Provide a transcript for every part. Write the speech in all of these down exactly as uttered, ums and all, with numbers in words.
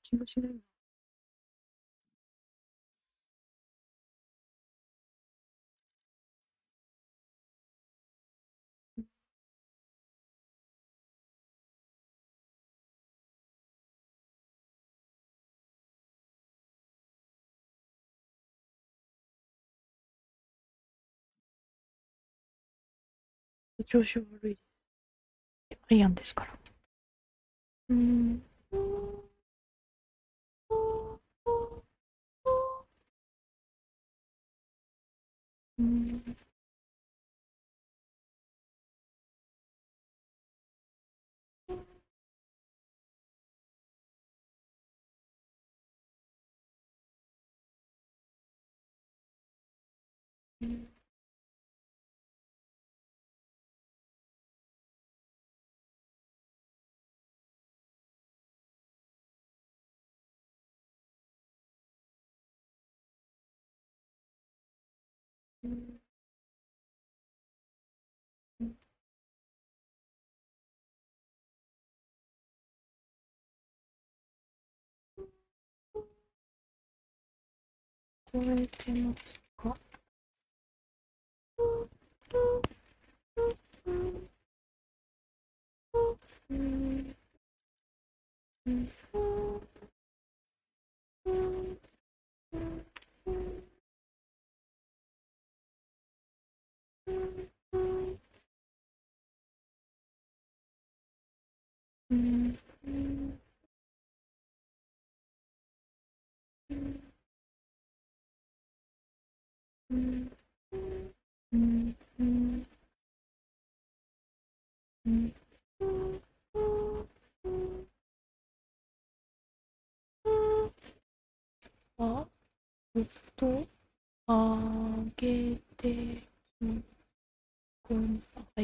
気もしないな。調子悪いです。アイアンですから。うーん。うーん。これてますか？うーん。うん。うん。うん。うん。うん。うん。あ、えっと、あげて、きこん、はい。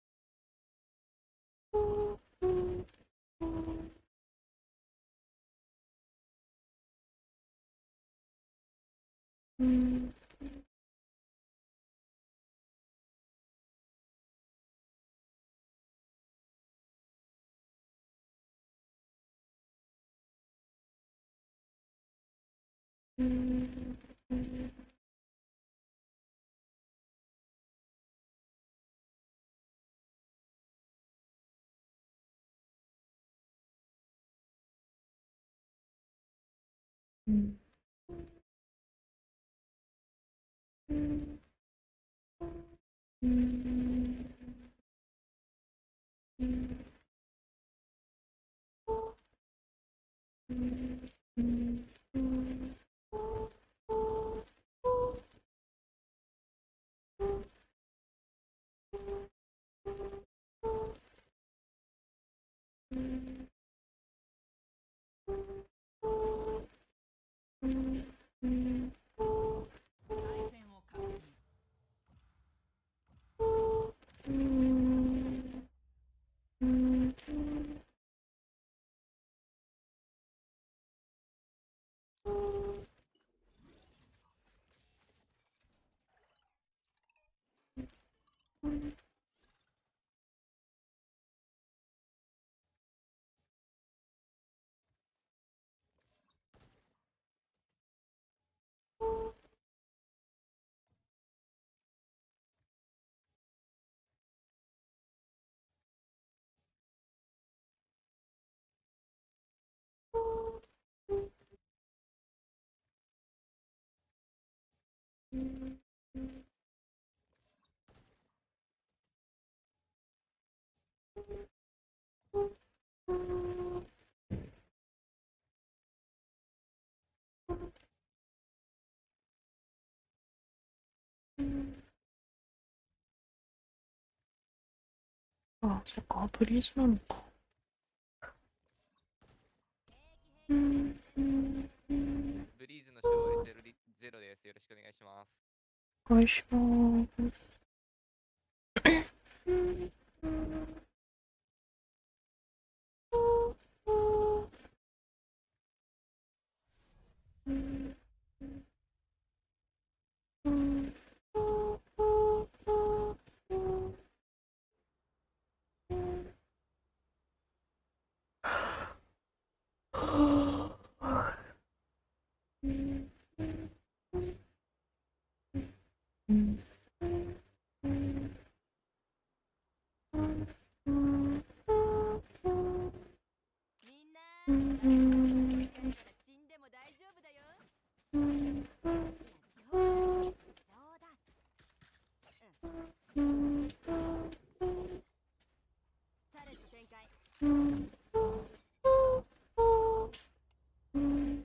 うん。うん。うん。うん。うん。うん。うん。うん。うん。うん。うん。 対戦を確認。 うん。うん。あ、そっか、ブリーズなのか。うん。うん。うん。 ブリーズの勝率ゼロリゼロです。よろしくお願いします。 お願いします。うん。うん。うん。 うん死んでも大丈夫だよ。 うん冗談。 うんタレット展開。 うんうん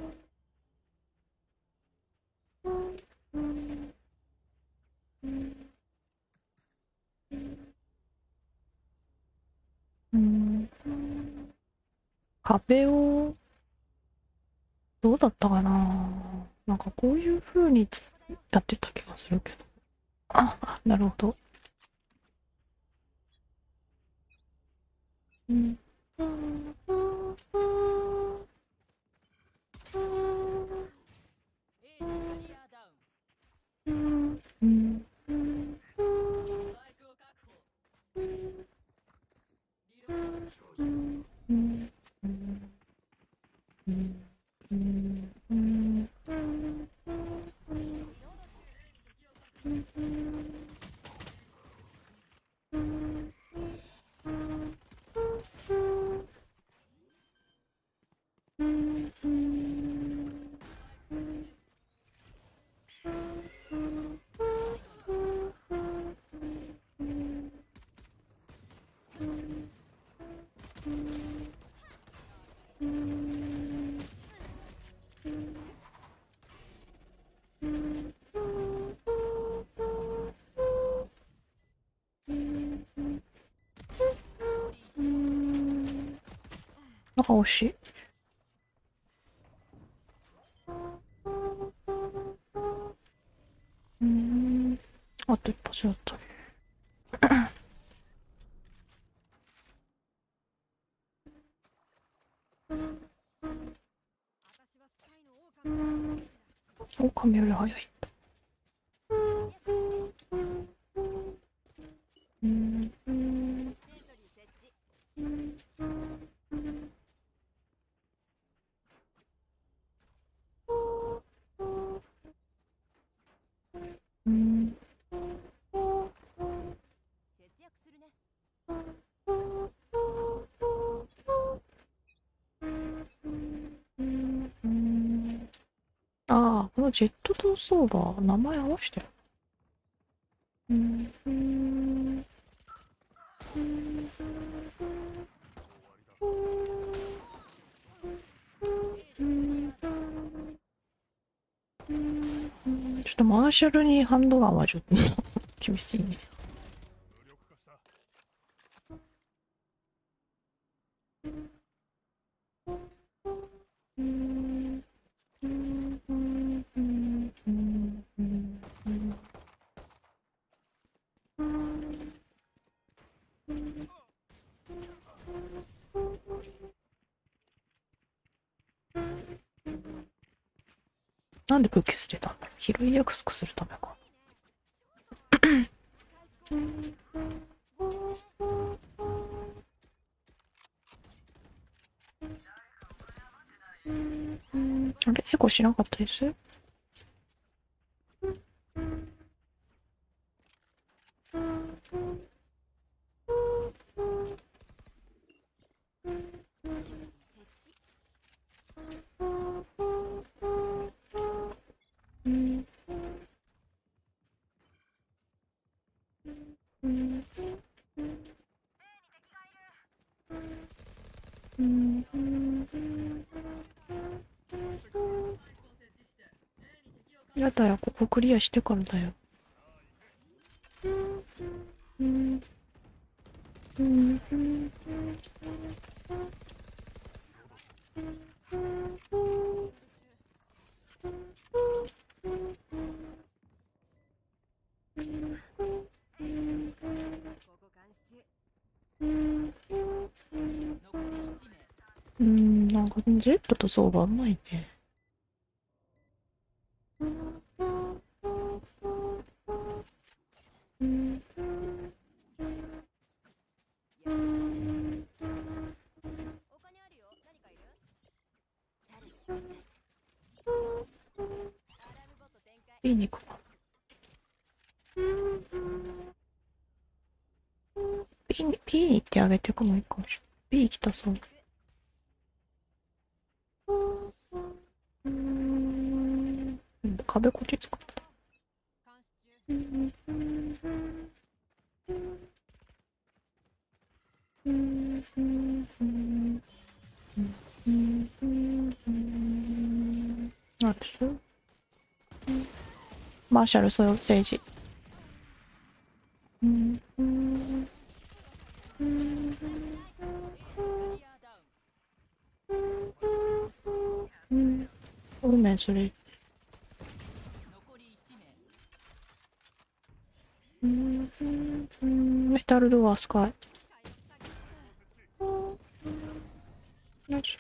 うん壁をどうだったかな。なんかこういう風につやってた気がするけど。あ、あなるほど。うんエーのキャリアダウン。 うんうんスパイクを確保。リロード。 うんうんうんうんなんか惜しい。うん。あと一発だった。 私はスパイの狼だ。 狼より早い。うんうんセントリー設置。 うんうん節約するね。 うんああ、このジェットとソーバー、名前合わせてる。うんうんうんちょっとマーシャルにハンドガンはちょっと厳しいね。なんで武器捨てたんだろう。拾いやすくするためか。あれエコしなかったです。やだよ、ここクリアしてからだよ。うんうんうんここ監視中。 うん残りいち名。 うん、なんか Z とソーバーうまいね。うんお金あるよ。何かいる？タレット展開。アラームボット展開。 B に行くか。B に、B に行ってあげてくのいいかもしれない。B 行きたそう。 うーん。壁こっち使った。 監視中。 ナルスマーシャルソヨ政治。うんうんうんクリアダウン。 うんオルメンそれ。 残りいち名。 うんうんうんメタルドアスカイ。ナイス。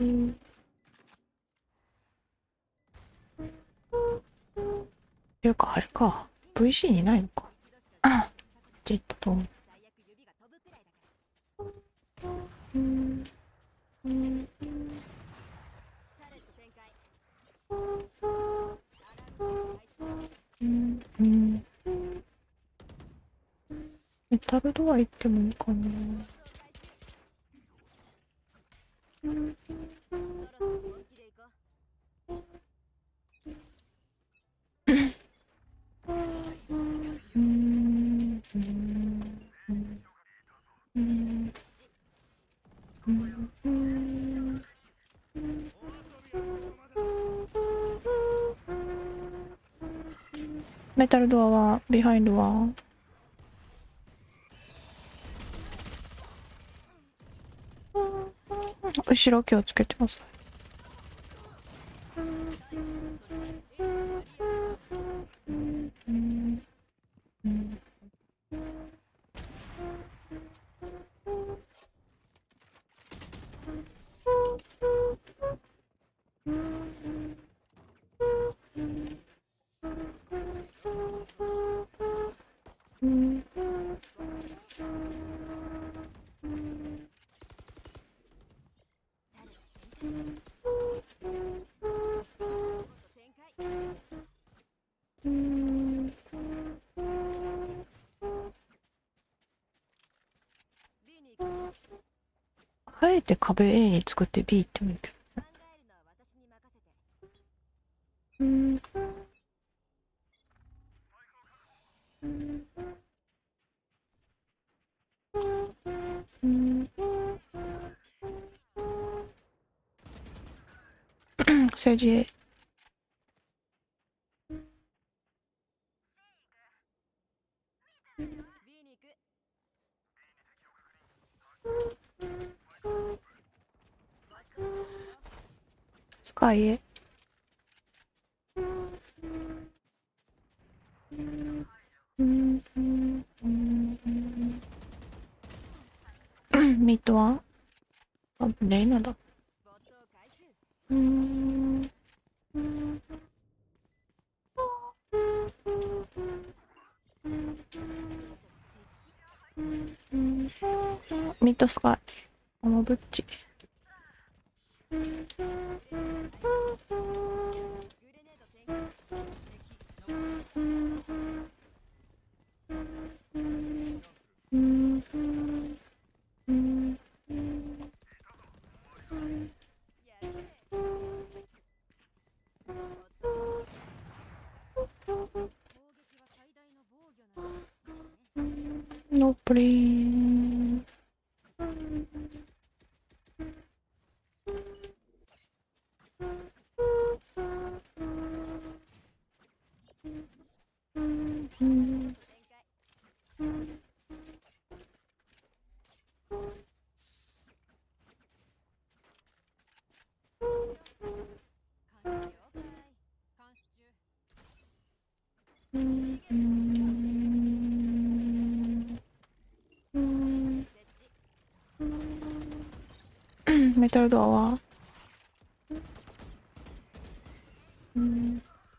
ていうかあれか ブイシー にないのか。あジェットと思う。 最悪指が飛ぶくらいだから。 うんうんタレット展開。アラーム配置。 うんうんメタルドア行ってもいいかな。うんそろそろ本気で行こう。 うんうんうんうんメタルドアはビハインドは後ろ気をつけてください。うん展開。 うん B に行く。 あえて壁 A に作って B 行ってもいいけど。 考えるのは私に任せて。 うんうん政治 A。 B に行く。 スカイ A。 ミッドワンあレイナだ。 ボットを回収。 うんミッドスカイアマブッチ。 グレネード展開。敵残りやるね。ボット攻撃は最大の防御なんだね。 ノープリン展開。監視了解。監視中。設置。 メタルドアはうん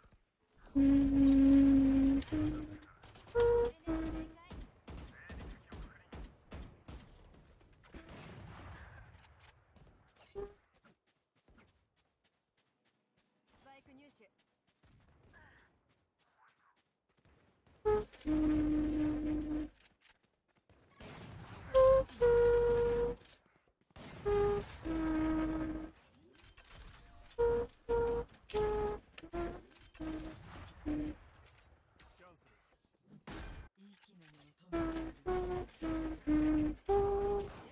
うんグレネード展開。スパイク入手。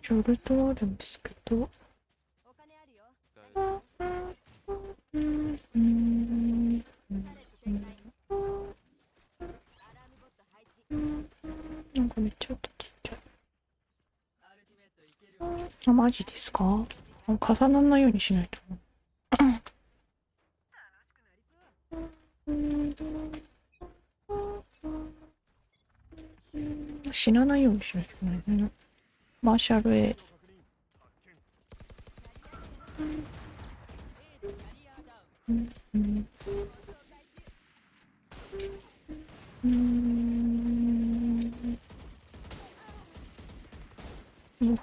じゃあウルトあるんですけど。 お金あるよ。 うんうんタレット展開。アラームボット配置。 なんかめっちゃ音ちっちゃい。あ、マジですか？あ、重ならないようにしないと。死なないようにしないといけないね。マーシャル A。うんうんうーん。お、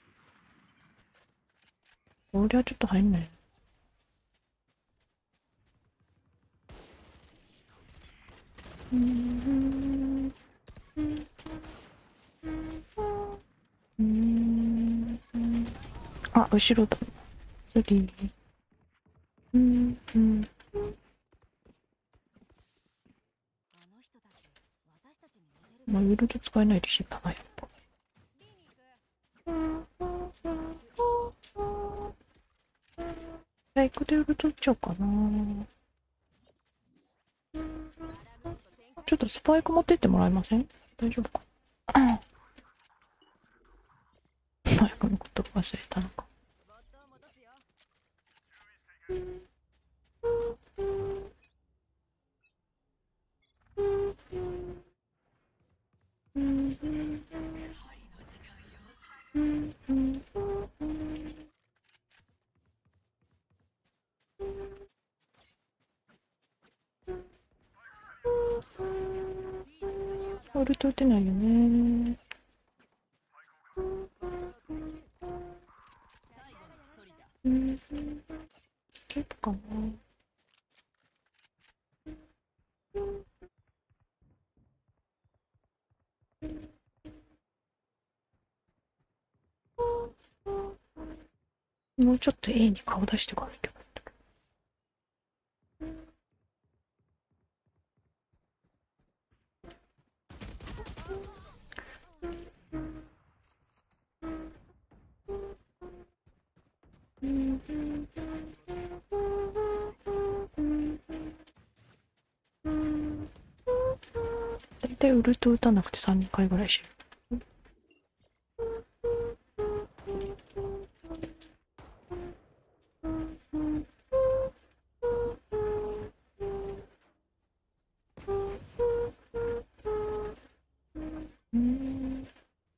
これはちょっと入んない。うーん。うーん。あ、後ろだ。スリー。うんうん。 あの人たち、私たちに似てる。 まあ、ウルト使えないで死んだな、やっぱ。 B に行く。 じゃあ、行くでウルト打っちゃおうかな。 アラームボット展開。 ちょっとスパイク持ってってもらえません？大丈夫かな。スパイクのこと忘れたのか。 ボットを戻すよ。 ウルト打てないよね。うん。ケープかな。もうちょっと A に顔出してこなきゃ。大体ウルト打たなくてさんかいぐらいしる。うん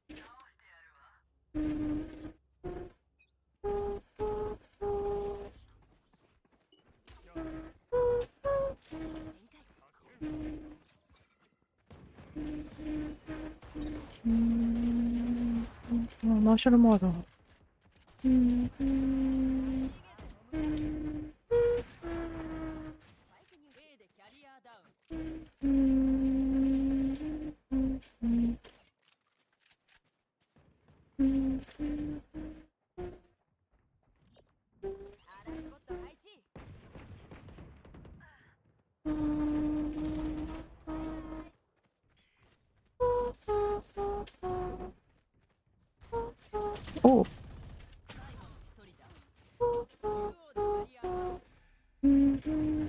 うんあ、マーシャルもあるわ。うんうんうんうんうんアラームボット配置。 おう。うん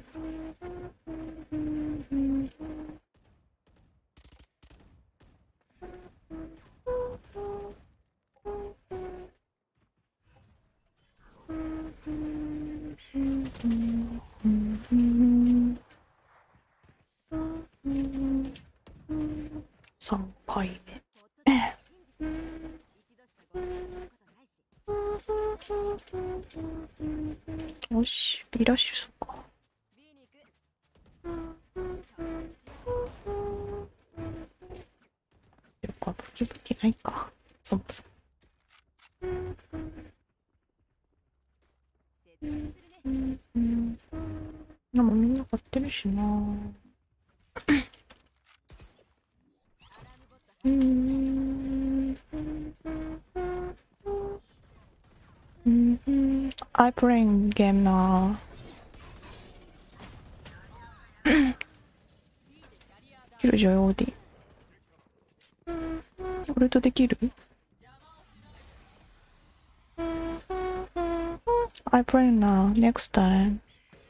さんかいめ。 ホットデート信じて。一度しかご飯食べたことないし。 よし、Bラッシュするか。 B に行く。 よか、ブキブキないか。そもそも。 説明するね。 うんうんでもみんな買ってるしな。 アラームボットう配置。 んうんうん I playing game now。キルジョイオーディ。ウルトできる？ I play now, next time.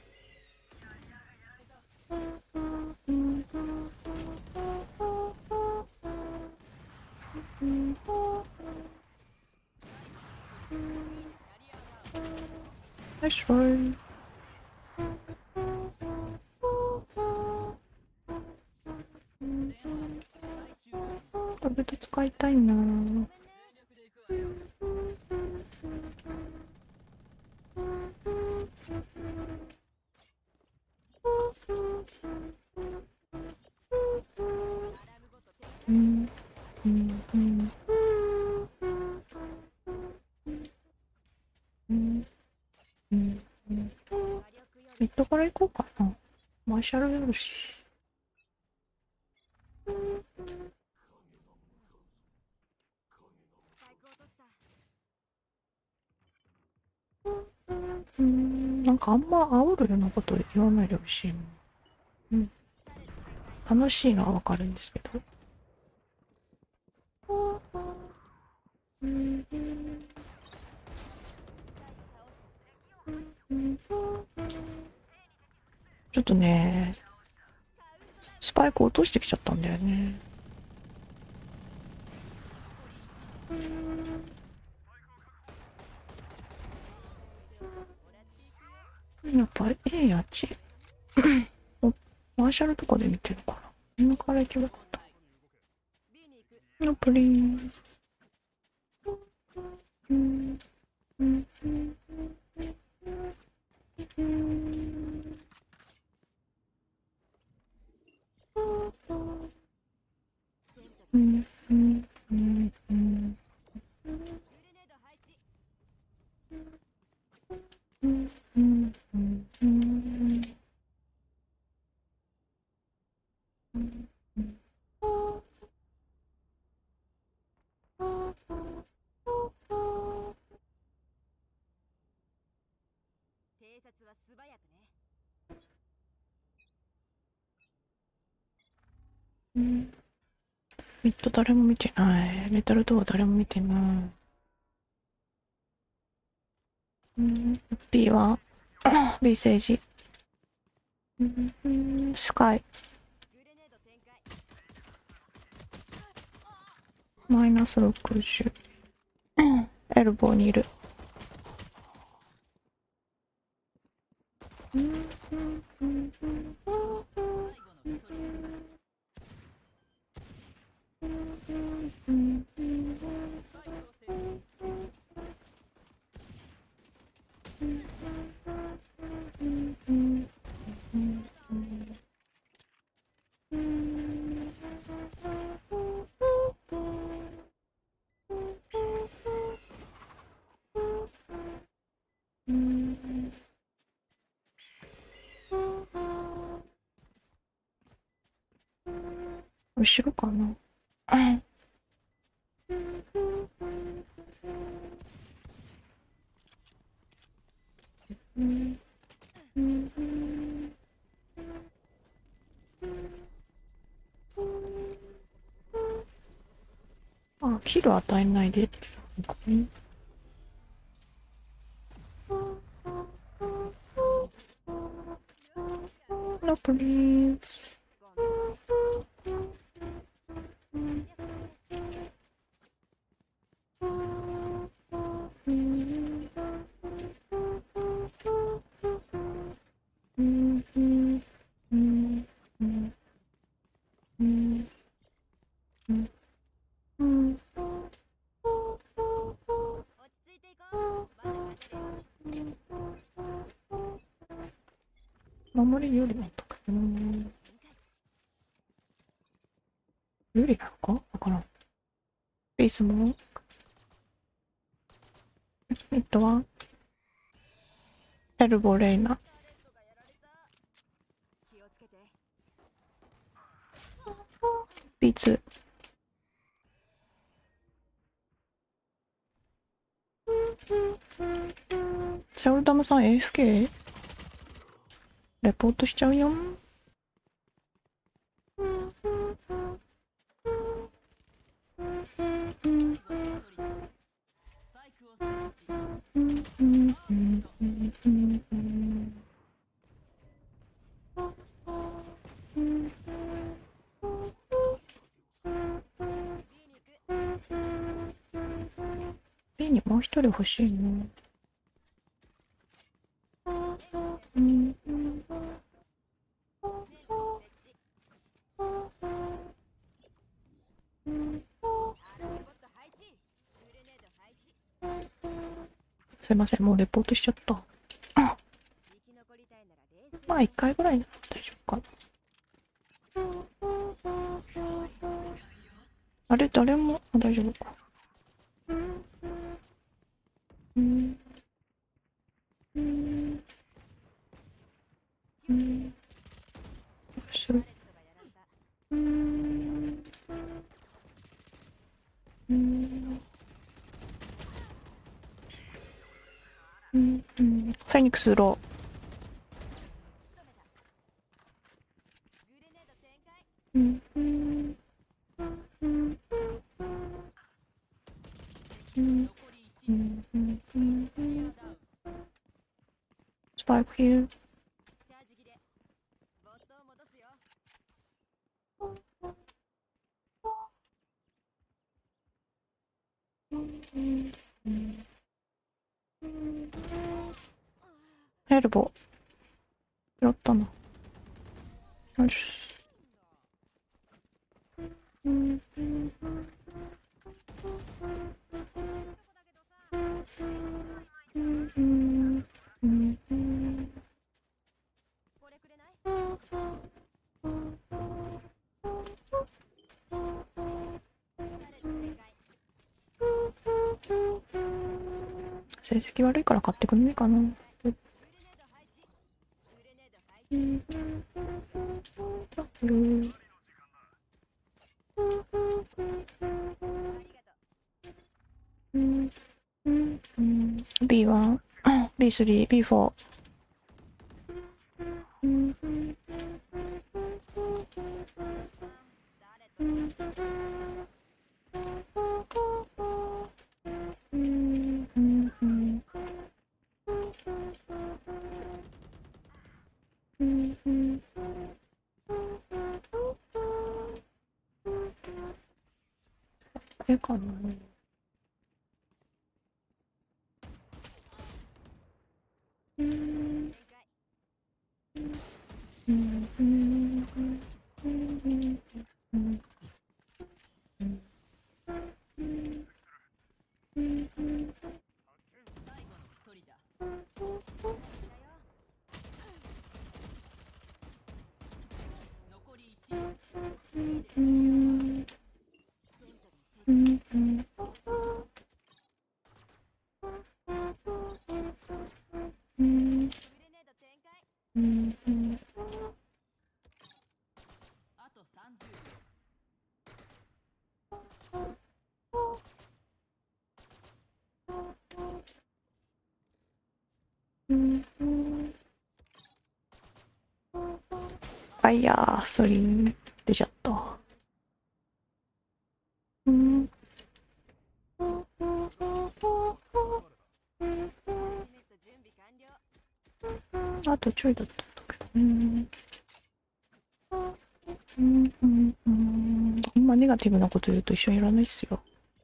Nice try. これで使いたいな。うんうんうんうんうんうんミッドから行こうかな。マーシャルやるし。うん、なんかあんま煽るようなこと言わないでほしいな。うん。楽しいのはわかるんですけど。うんちょっとね、スパイク落としてきちゃったんだよね。やっぱ A やっち。おマーシャルとかで見てるから。今から行けばよかった。のプリン。うんうんうんうんうんうんうんうんうんうんうん偵察は素早くね。 うんミッド誰も見てない。メタルドア誰も見てない。うん B は B 政治。うんうんスカイ。 グレネード展開。 マイナスろくじゅう。エルボーにいる。うんうんうんうんうん後ろかな。うんうんあ、キル与えないで。うんラプリーズ。うんうんうんうんうんうんうん落ち着いていこう。まだ勝てるよ。 守り有利なんだけど展開。 有利なのかわからん。ベースもミッドはエルボーレイナ。 ターレットがやられた。気をつけて。 ビーツー。セオルダムさん エーエフケー? レポートしちゃうよ。うんうんうんもう一人欲しいな。うんうん。すいません、もうレポートしちゃった。まあ一回ぐらいなら大丈夫かな。あれ、誰も、あ、大丈夫か。うん。うん。うん。する。うん。うん。うん。うん。フェニックスロー。うん。うん。うん。うん。うん。うん。うん。スパイクヒル。エルボー。やったな。よし。うん。うん。うん。うん。うん。成績悪いから買ってくんねえかな。うん。うん。うん。うん。うん。ビーワン、ビースリー、ビーフォー。うん。うん。うん。うん。うん。うん。うん。うん。ええかな。うん。うん。うん。うん。うん。うん。うん。うん。うん。うん。うん。うん。うん。あ、いやー、それ出ちゃった。うん。あとちょいだったんだけど。うん。うん。うん。うん。ほんまネガティブなこと言うと一緒にいらないっすよ。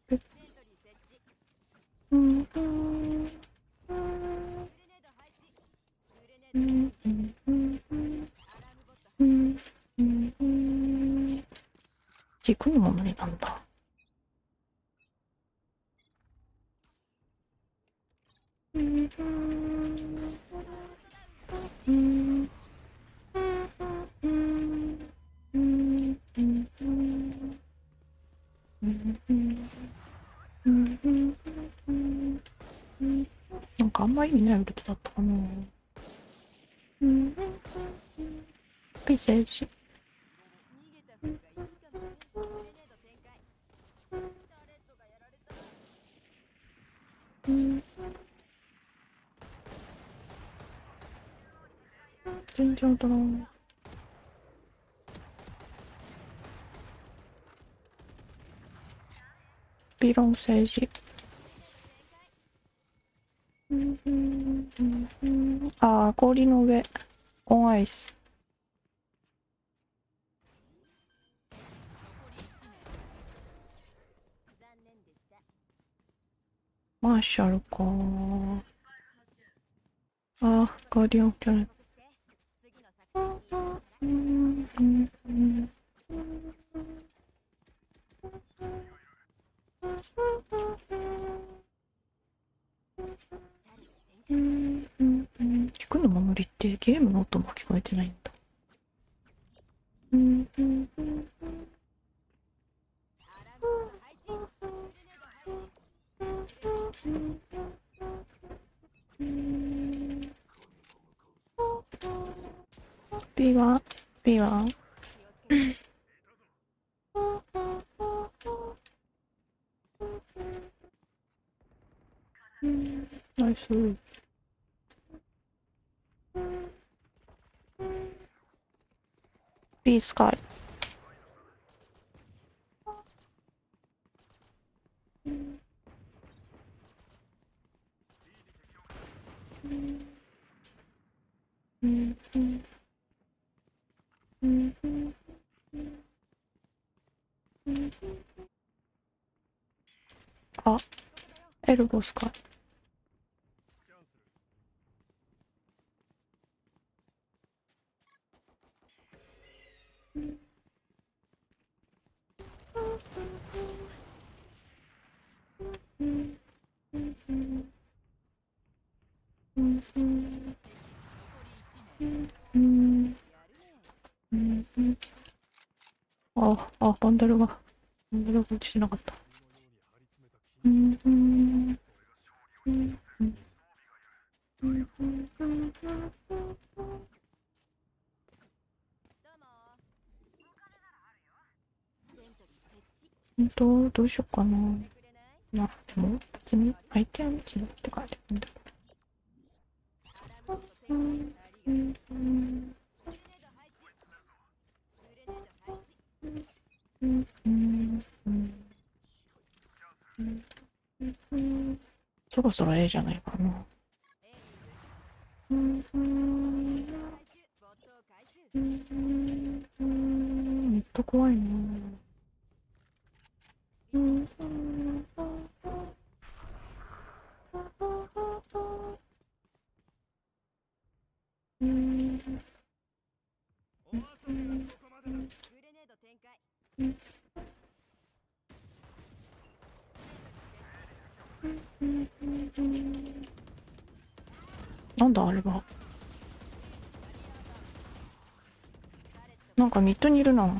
うん。うん。うん。うん。うん。うん。うん。軸のものになんだ。うん。うん。うん。うん。うん。うん。うん。うん。なんかあんま意味ないウルトだったかな。うん。ピーセージ。うん。全然当たらん。ビロン政治。うんうんうんうん。ああ、氷の上。オンアイス。 マーシャルか。あ、ガーディアンじゃない。 次の作戦に行くからうんうんうんうんうんうん。聞くの守りってゲームの音も聞こえてないんだ。うんうんうんアラームボット配置グレネード配置うんビーはビーは気をつけてナイス。ビースカイ。うんうんうんうんうんあ、エルボスか。うんうんうんうんうんうんうんうんあ、あ、バンダルが、バンダルが落ちてなかった。うんうんうんうんうんうんうんどうもセントリー設置うんと、どうしようかな。 してくれないまあ、でも、別に相手は無知だって書いてるんだけアラームボットど。 展開うんありがとううんうんグレネード配置グレネード配置うんうんうんうんうんそろそろええじゃないかな。 A に行くうんうん回収ボットを回収うんうんめっちゃ怖いな。うんうんうんグレネード展開なんだあれは。なんかミッドにいるな。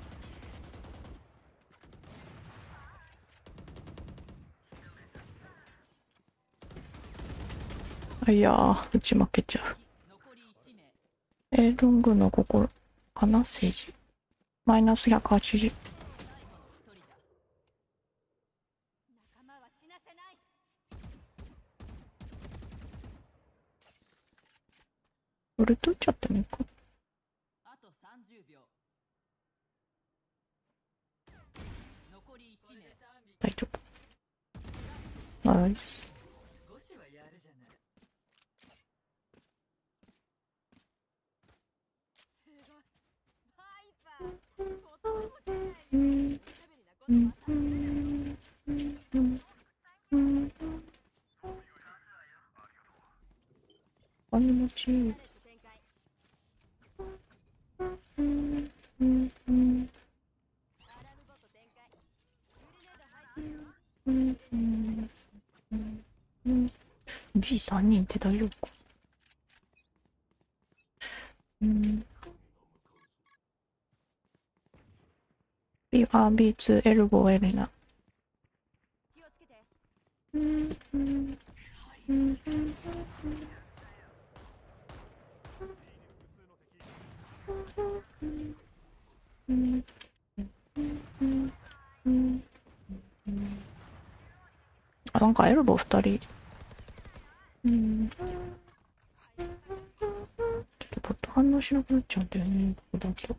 あいやー、打ち負けちゃう。えロングの心かな政治。マイナスひゃくはちじゅう。 仲間は死なせないウルト打っちゃってもいいか。 あとさんじゅうびょう。残りいち名。 大丈夫。ナイス。 少しはやるじゃない。 すごいバイパーとっても綺麗うんにうんうんうんうん金持ち。うんうんうんアラームボット展開グレネード配置うんうんうん ビーさん 人って大丈夫か。うん B は ビーツー エルボーエレナ。 気をつけてうんうんうんうんうんあ、なんかエルボーふたり。うんちょっとポット反応しなくなっちゃうんだよね、ここだと。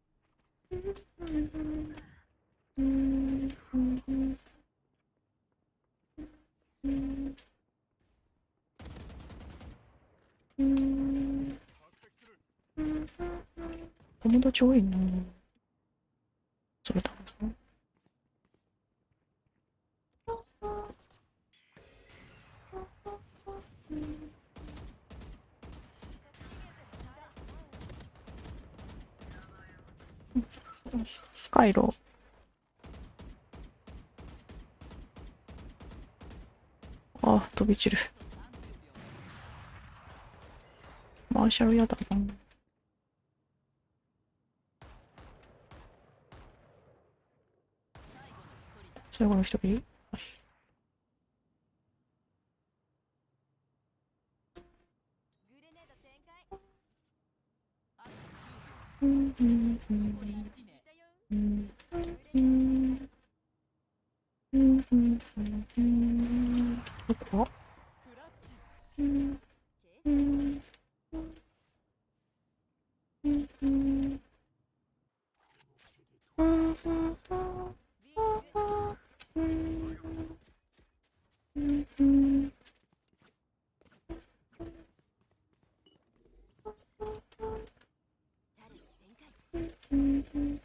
うんうんうんうん友達多いな。それだな。 ススカイロー。あ、飛び散る。マーシャルやだな。最後の一人。 グレネード展開。 うんうんうん残りいち名。 いたよ。 うんグレうネーんうんうんうんどこ？ クラッチ。 うんドケース。 うんうんうんうんビーズ。 うんうんタル展開。 うん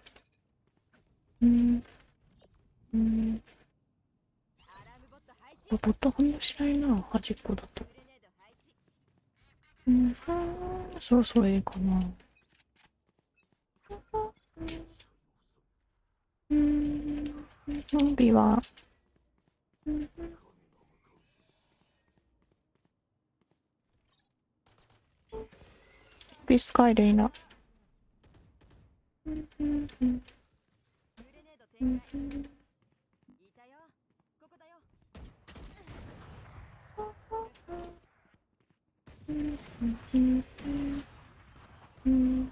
うんうんアラームボット配置。 ボット反応しないな、端っこだと。 グレネード配置。 うんそろそろいいかな。うんゾンビはビスカイレイナ。うんうんうんグレネード展開。いたよ。ここだよ。 うんうんうん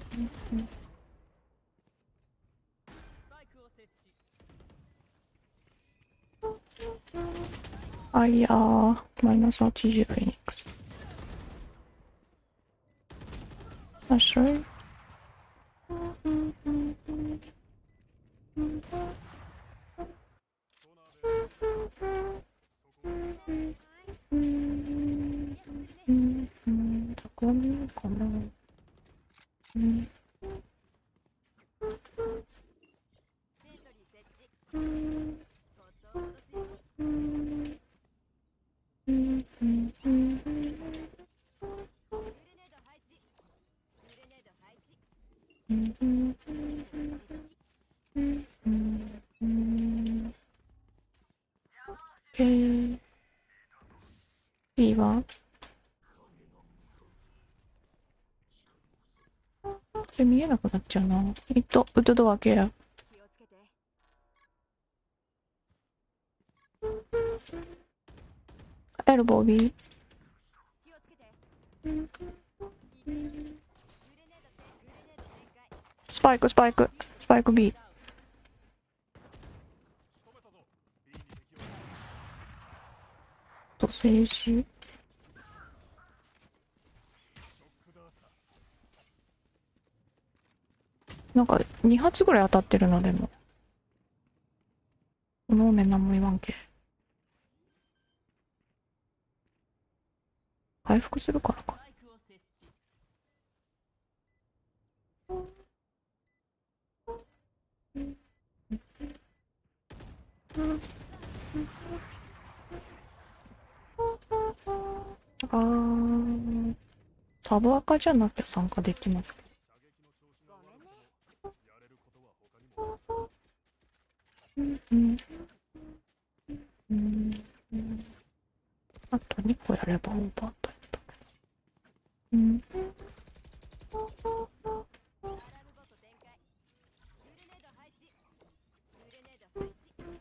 スパイクを設置。 あいやー、マイナスはちじゅうフェニックス。あ、それ。うんうんうんどこにいるかな。うんセントリー設置。 うんコットン落とすよ。 うんうんうんうんグレネード配置。グレネード配置。 うんうん設置。 うんうんうんけーいいわ。これ見えなくなっちゃうな。えっと、ウッドドアケア。 気をつけて。 エルボービー。 気をつけて。 うんいたよ。グレネードてグレネード展開。 スパイク、スパイク、スパイク B。と、静止。なんかに発ぐらい当たってるのでも。このお面何も言わんけ。回復するからか。 スパイクを設置。 あー、サブアカじゃなきゃ参加できますけごめんね。 ど。うんうんうんうんあとにこやればオーバーとやったけど。うんアラームボット展開。グレネード配置。グレネード配置。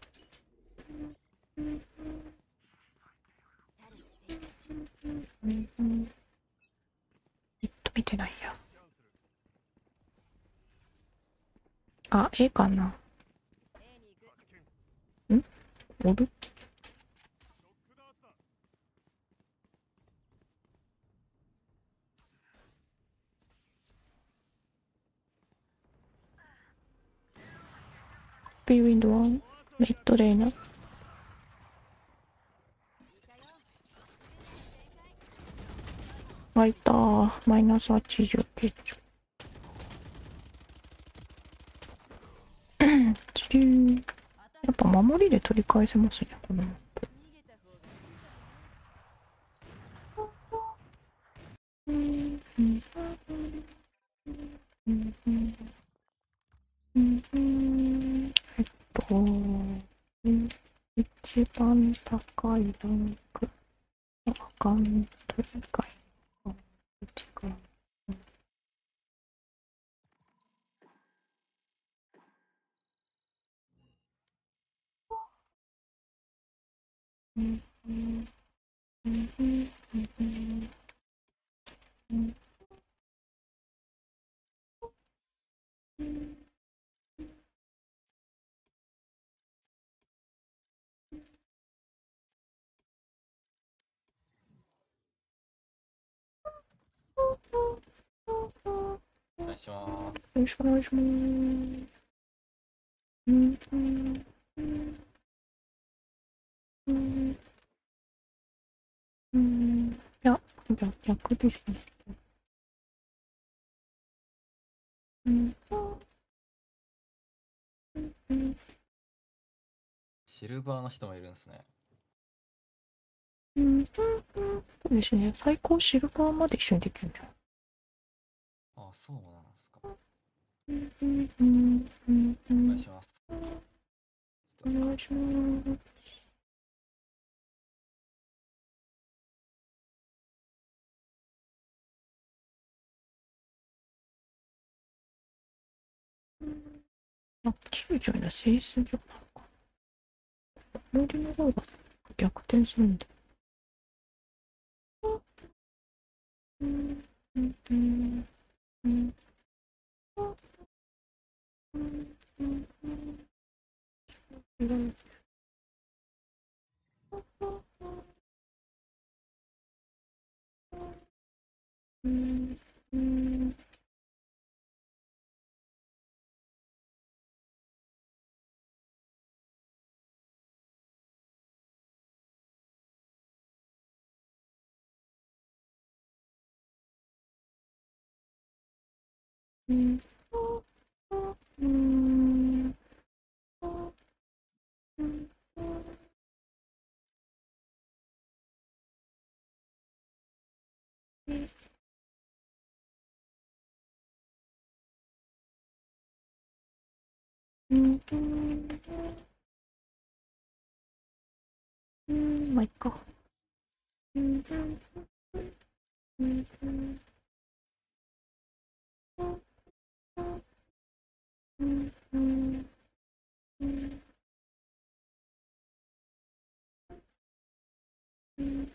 タル展開。 うんうんえっと見てないや。あ、A かな。 A に行く。 おるB ウィンドワンレッドレイナ。 いたよ。グレネード展開。 あいたー。マイナスはちじゅう結晶。チリーン。やっぱ守りで取り返せますね、このマップ。 逃げた方がいいかもね。 うんうんうんうんうん段高いランクのアカウント以外の違う。うんうんうんうんうんうんお願いします。 よろしくお願いします。うんうんうんうんいや、逆逆ですね。うんうんシルバーの人もいるんですね。 うんそうですね。最高シルバーまで一緒にできるんじゃない？ あ、そうなんですか。 うんうんうんうんうお願いんします。ちょおっと願いします。あ、きゅうじゅうの性質上なのか。思い出の方が逆転するんだ。うんうんうんうんうんうんうんうんうんうんうんうんうんまあいっか。うんうんうんうんうんうんうん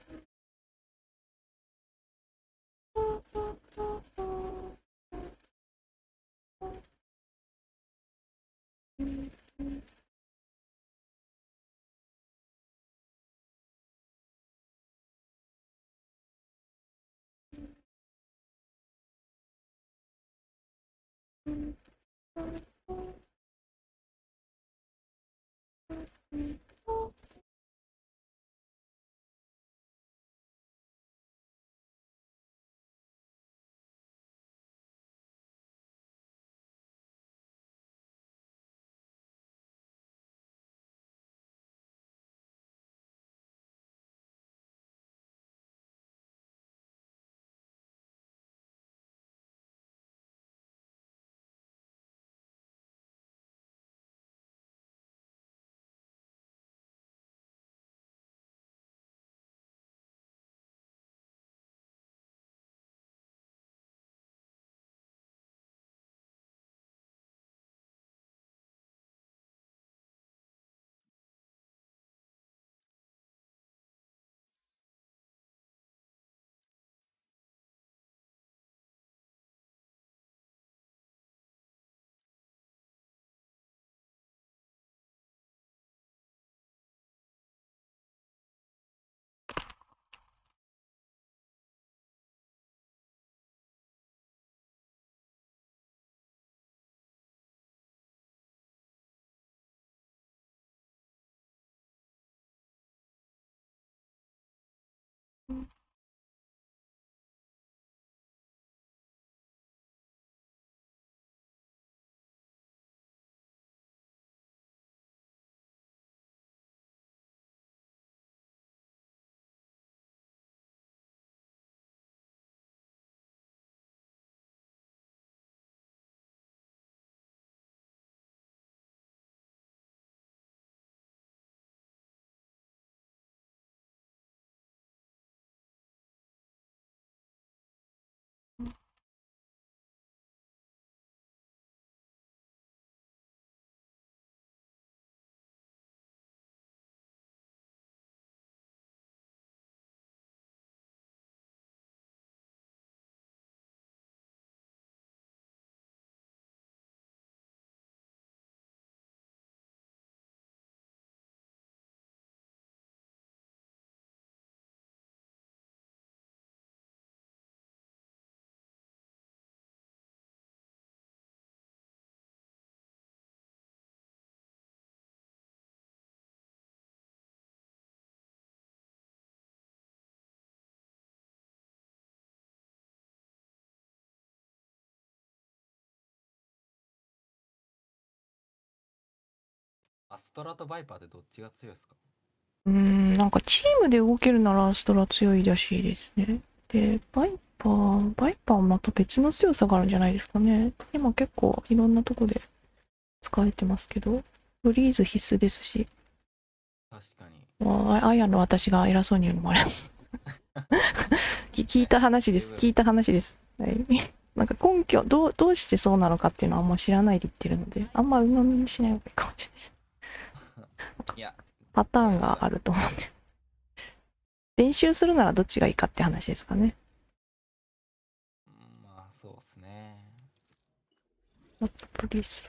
トラとバイパーってどっちが強いですか？ うーん、なんかチームで動けるならストラ強いらしいですね。で、バイパー、バイパーはまた別の強さがあるんじゃないですかね。今結構いろんなとこで使えてますけど、フリーズ必須ですし、 確かに。 まあ、あやの私が偉そうに言うのもあります。き聞いた話です。聞いた話です。はい。なんか根拠、どう、どうしてそうなのかっていうのはあんま知らないで言ってるので、あんま鵜呑みにしない方がいいかもしれないです。 いや、 パターンがあると思うんで。練習するならどっちがいいかって話ですかね。 うんまあそうですね。 あとプリス。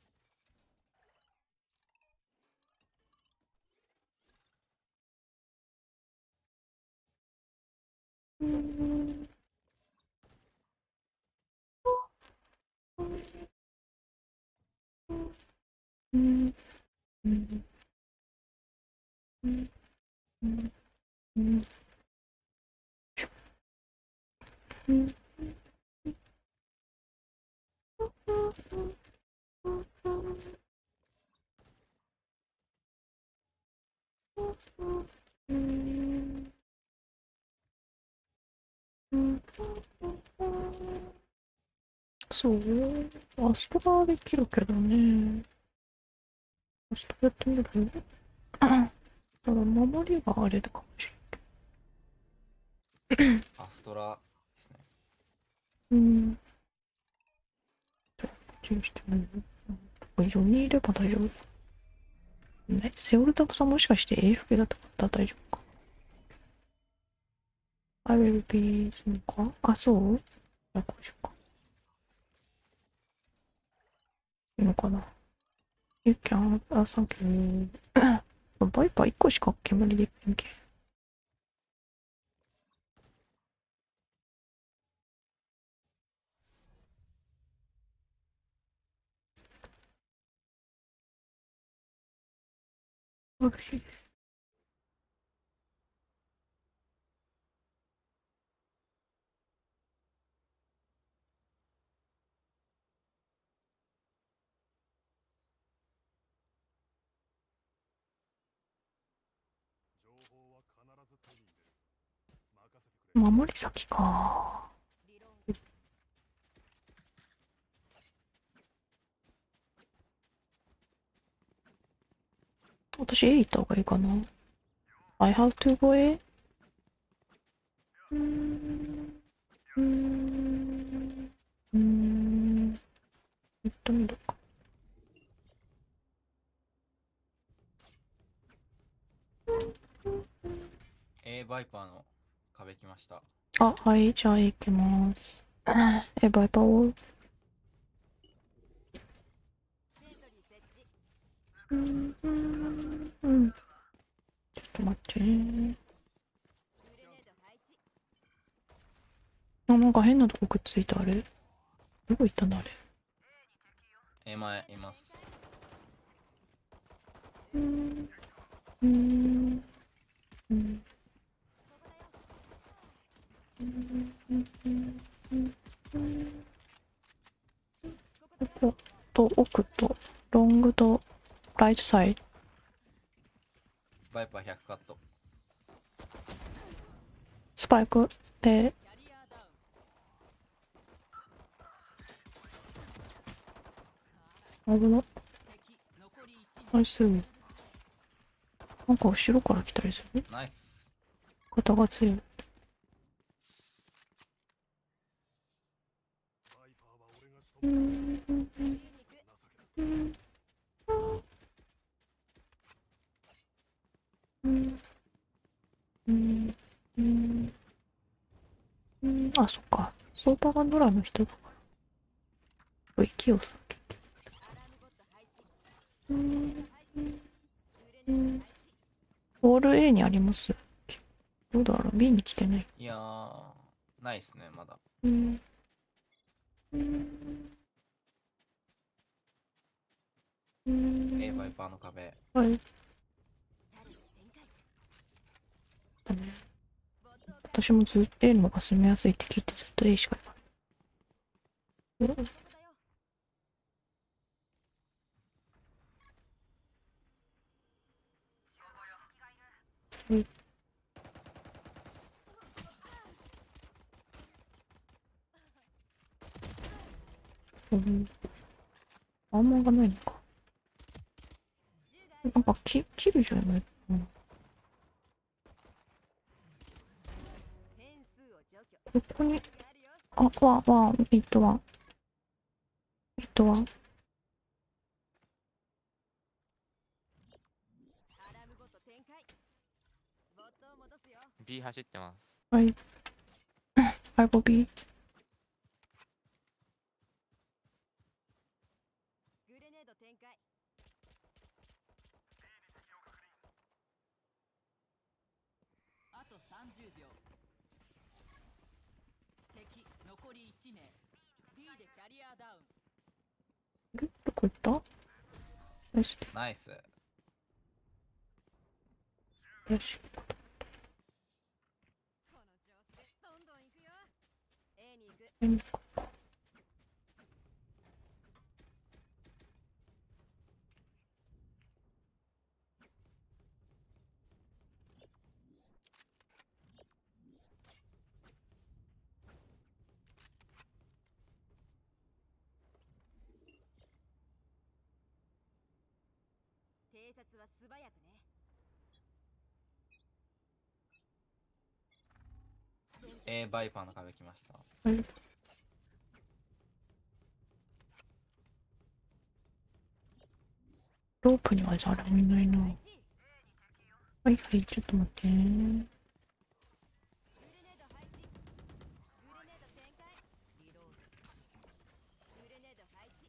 うーん。うん。うん。うん。うん。うん。うん。うん。うん。そう。アストラはできるけどね。アストラやってみる？ただ守りがあれかもしアストラですね。 れない。うん。じゃあ、こっちにしてみる？よにんいれば大丈夫。ね、セオルタクさんもしかして エーエフケー だったら大丈夫か。I will be そうか。あ、そう？じゃあこうしようか。いいのかな。You can, あ、thank you. バイパーいっこしか煙できんけ。よろしい。守り先か。私 A 行った方がいいかな。I have to go A? うーん。うーん。うーん。行ってみるか。 A バイパーの壁来ました。 あ、はい、じゃあ行きます。え、バイパーを。うん、うん、うん。ちょっと待ってね。あ、なんか変なとこくっついた、あれ。どこ行ったんだ、あれ。 A 前います。 うーん。うーん。うん。と、奥と、ロングと、ライトサイド。 バイパーひゃくカット。 スパイク。で、危な。ナイス。なんか後ろから来たりする？ ナイス。 肩が強い。うん。うん。うん。うん。うん。うん。あ、そっか。ソーパーがノラの人だから。息を避けて。うん。うん。オール A にあります。どうだろう？ B に来てない。 いやー、ないっすね、まだ。 うん。うん。う A バイん。 パーの壁。 はい。だね。私もずっと A の方が攻めやすいって聞いてずっと A しか言わない。うん。 ここだよ。 はいうん。アーマーがないのか。なんかき切るじゃない。うん。 変数を除去。 ここに、 あるよ。 あ、ワン、ワン、ミッドワン。ミッドワン。 アラームごと展開。ボットを戻すよ。 B 走ってます。 はい。アイボビー。 グレネード展開。 あとさんじゅうびょう。敵残りいち名。 B でキャリアダウン。 どこ行ったよし、 ナイス。 よし。 この調子でどんどん行くよ。 A に行く。 うん。 偵察は素早くね。 A バイパーの壁来ました。 はい。ロープには誰もいないな。はいはい、ちょっと待ってね。 グレネード配置。グレネード展開。リロード。グレネード配置。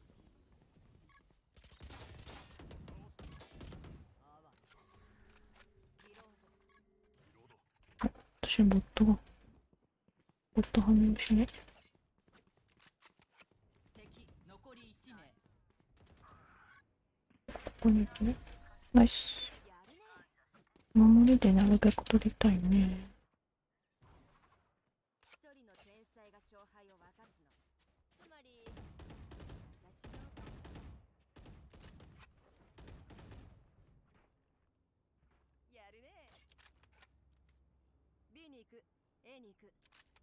あわ。リロード。 私ボットが。ボット反応しね。 敵残りいち名。 ここに行くね。ナイス。 やるね。 守りでなるべく取りたいね。 一人の天才が勝敗を分かつの。つまり私のやるね。 B に行く。 A に行く。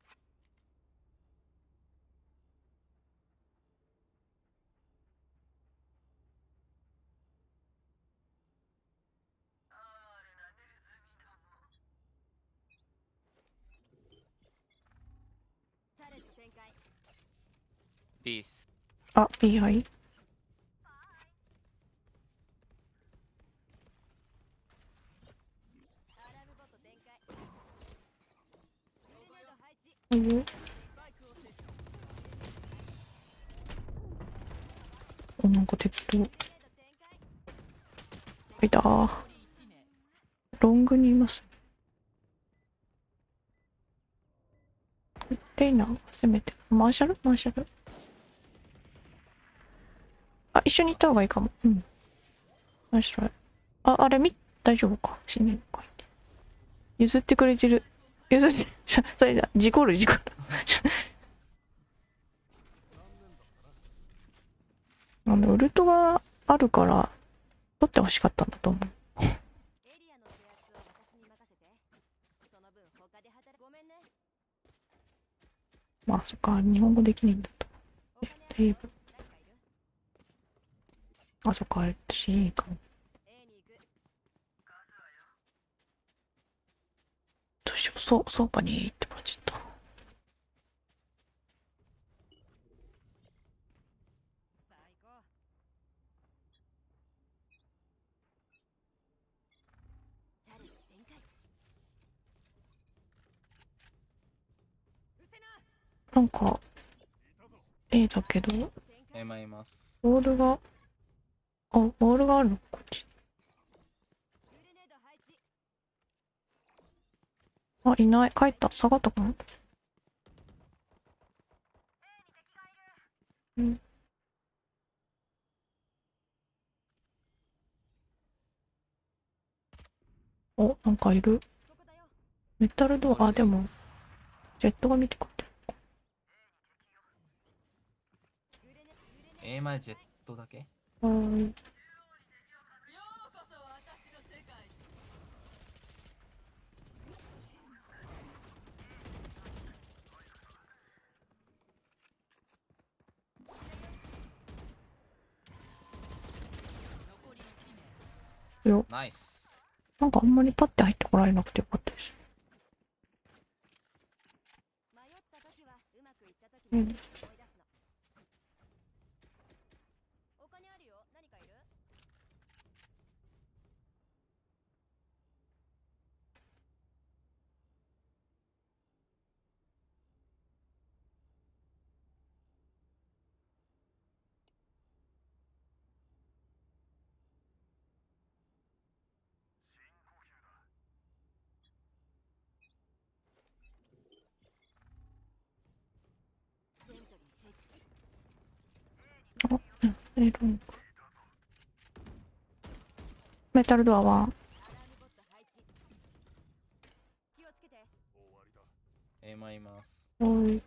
タレット展開。 B っす。 あ、いいはい。 アラームボット展開。グレネード配置。 はいよ。 スパイクを設置。 お、なんか適当。 グレネード展開。 いたー。 残りいち名。 ロングにいます。レイナー、せめて。マーシャルマーシャル。あ、一緒に行った方がいいかも。うん。ナイストライ。あ、あれ、み、大丈夫か。死ねんのかいって。譲ってくれてる。譲って、それだ。事故る、事故る。あの、ウルトがあるから、取ってほしかったんだと思う。 エリアの制圧を私に任せて。その分他で働く。ごめんね。 まあ、そっか、日本語できないんだと。 お金あテーブル。 るよ。何かいる？ あ、そっか、あれ、私いいかも。 A に行く。 どうしよう、そう、そうかにってもらっちゃった。 さあ行こう。タレット展開。うせな。 なんか、A だけど、 展開。 A マいます。 ボールが、あ、ボールがあるの、こっち。 グレネード配置。 あ、いない。帰った。下がったかな。うん。お、なんかいる。 ここだよ。 メタルドア、あ、でも、ジェットが見てくれてる。 グレネグレネ A マイジェットだけ。 はーい。 ようこそ私の世界に。 よ。 ナイス。 なんかあんまりパッて入ってこられなくてよかったです。 迷った時はうまくいった時にうん。 思い出すの。お金あるよ。何かいる？セントリー設置。 あ、うん。えーと、メタルドアは、 アラームボット配置。気をつけて。 エイマいます。 おい。 グレネー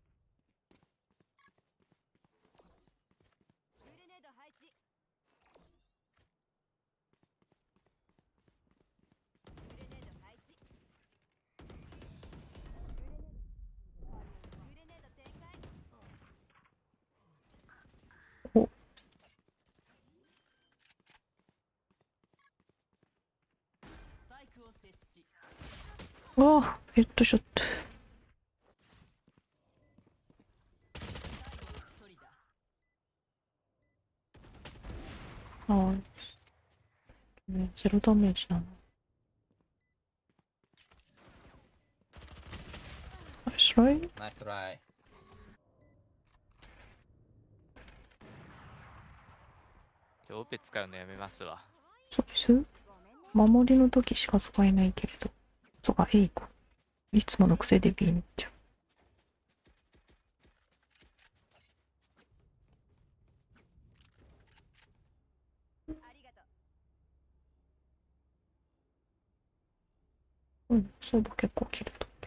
ド配置。グレネード配置。グレネード展開。 お、 スパイクを設置。 うわ、ヘッドショット。 最後の一人だ。 ああ、ね、ゼロダメージなの。ナイストライ。 ナイストライ。 ちょオペ使うのやめますわ。 そうです。守りの時しか使えないけれど。そうか、A か。いつもの癖で B に行っちゃありがとう。うん、そうば結構切れた。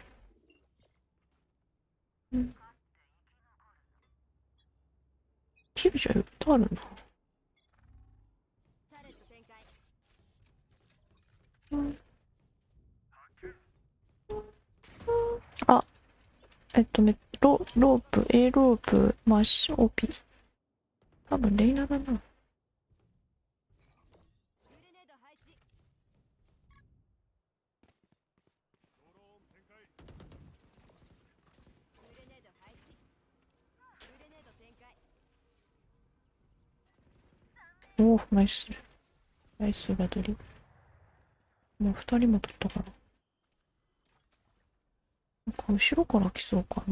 うん。切るじゃん、歌あるな。 う。タレット展開。 うん。あ、えっとね、ロ、ロープ、A ロープ、マッシュ、オピ。多分レイナだな。 グレネード配置。グレネード配置。グレネード展開。 おお、ナイス。ナイスガドリ。もう二人も取ったから。なんか後ろから来そうかな。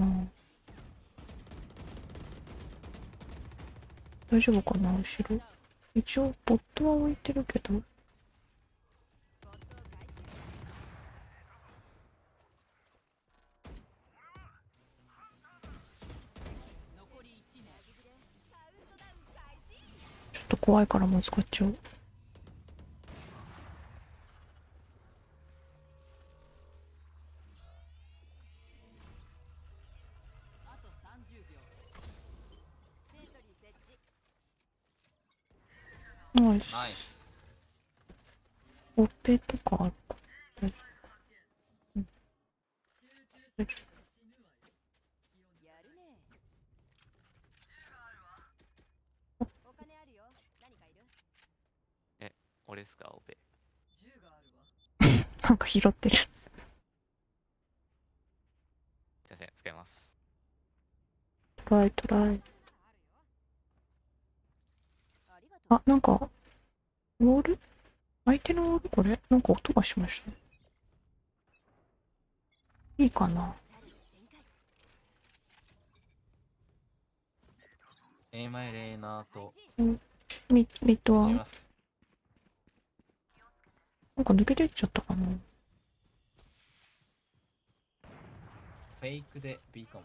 大丈夫かな、後ろ。一応、ボットは置いてるけど。 ボットを回収。 残りいち名。 カウントダウン開始。 ちょっと怖いからもう使っちゃおう。 あとさんじゅうびょう。 セントリー設置。 ナイス。 ナイス。 オペとかあるか。大丈夫。うん。大丈やるね。お金あるよ。何かいる？ 俺っすか、オペ。 銃があるわ。 夫。なんか拾ってる。 すいません、使います。 トライトライ。 あるよ。ありがとう。 あ、なんか、ウォール相手のウォールこれなんか音がしましたね。いいかな。 タレット展開。 エイマイレイナーとミ、ミッドは、なん打ちます。 か抜けていっちゃったかな。 フェイクで B かも。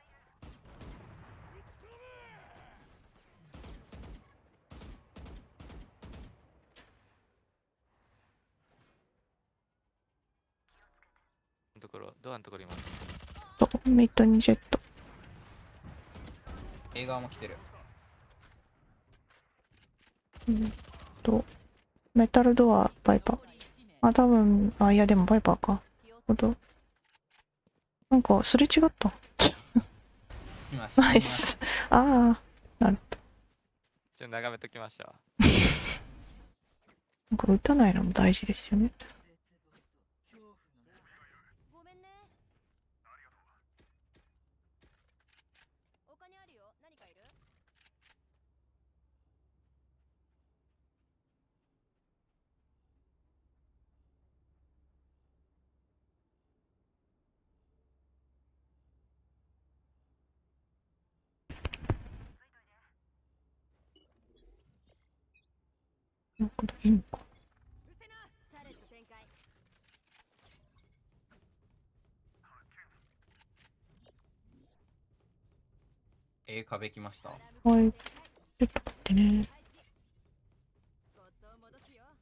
ところ、ドアのところいます。 と、ミッドにジェット。 映画も来てる。 うんと、メタルドア、バイパー。 残りいち名。 あ、多分、あ、いやでもバイパーか。 気をつほど。なんか、すれ違った。 今、 ナイス。ああ、なるほちょっと眺めときましたわ。 なんか打たないのも大事ですよね。 ごめんね。お金あるよ。何かいる？ なんかいいのか。 うせな。タレット展開。 A 壁来ました。 はい。ちょっと待ってね。 ゴッドを戻すよ。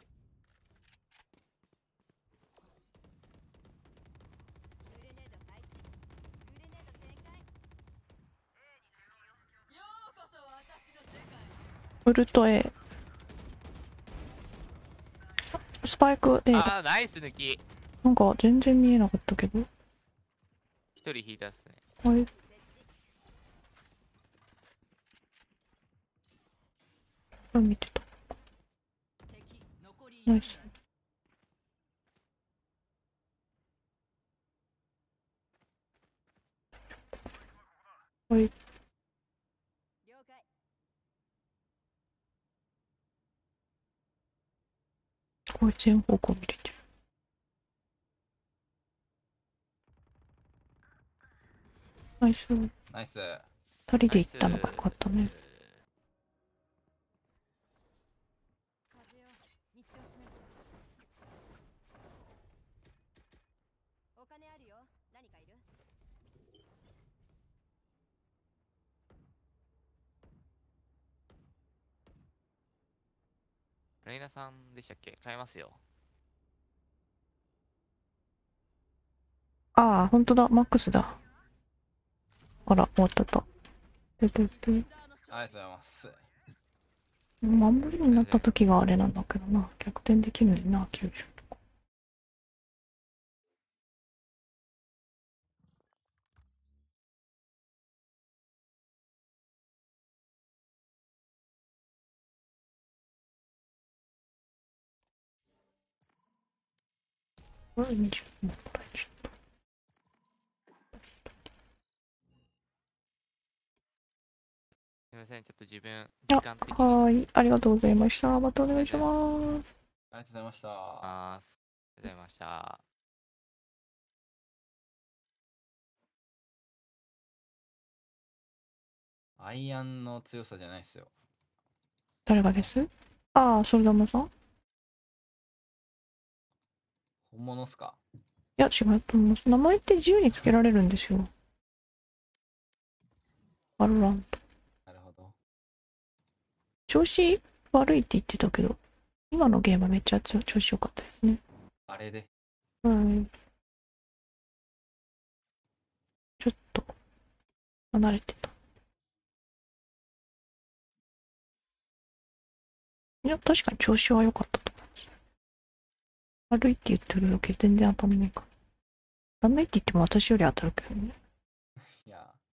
グレネード配置。グレネード展開。 ようこそ私の世界へ。 ウルト A。スパイク A だ。 あー、ナイス抜き。 なんか全然見えなかったけど。 一人引いたっすね。 はい。これ見てた。 敵残りナイス。 いち名。 はい。 了解。 これ全方向見れてる。ナイス。 ナイス。 二人で行ったのがよかったね。 風よ。道を示して。お金あるよ。何かいる？ レイナさんでしたっけ？買えますよ。 ああ、ほんとだ。マックスだ。あら、終わったった。ででで。 ありがとうございます。 守りになった時があれなんだけどな。逆転できるのにな、きゅうじゅうとか。これにじゅうもらえちゃった。 すみません、ちょっと自分、 あ時間的に。 はーい。ありがとうございました。またお願いします。 ありがとうございました。 あーすありがとうございました。 アイアンの強さじゃないですよ。 誰がです？ああ、ソルダムさん？い本物っすか？ や、違うと思います。名前って自由につけられるんですよ。バロラント。 なるほど。 調子悪いって言ってたけど、今のゲームはめっちゃ調子良かったですね。 あれで。 はい。ちょっと、離れてた。いや、確かに調子は良かったと思います。悪いって言ってるだけ全然当たんないから。当たんないって言っても私より当たるけどね。 いや、